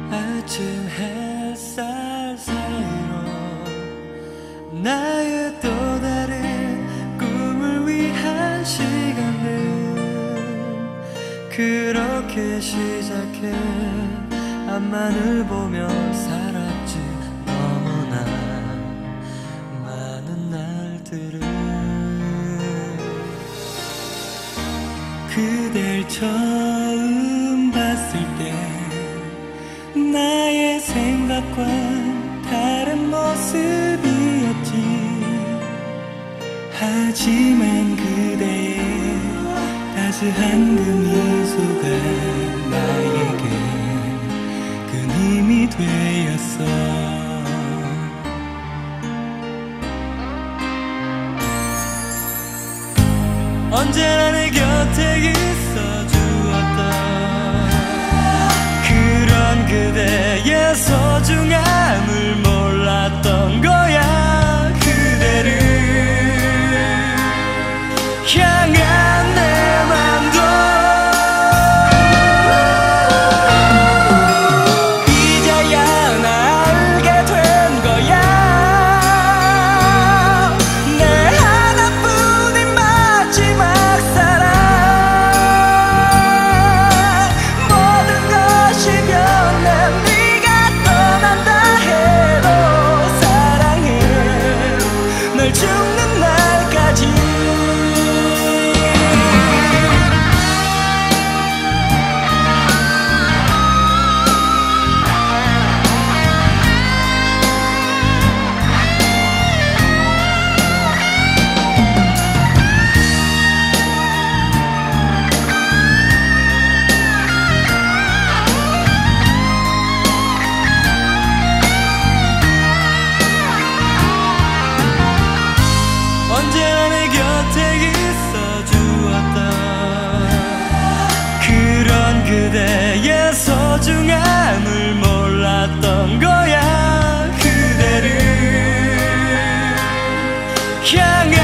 아침 햇살 사이로 나의 또 다른 꿈을 위한 시간을 그렇게 시작해 앞만을 보며 살았지. 너무나 많은 날들을 그댈 처음 봤을 때 나의 생각과 다른 모습이었지. 하지만 그대의 따스한 그 미소가 나에게 큰 힘이 되었어. 언제나 내 곁에 있어주었던 그런 그대의 소중함을 몰랐던 거야. 그대를 향한 내 맘도 이제야 나 알게 된 거야. 내 하나뿐인 마지막 사랑, 모든 것이 변해 네가 떠난다 해도 사랑해 널 죽는 날까지. 언제나 내 곁에 있어주었던 그런 그대의 소중함을 몰랐던 거야. 그대를 향한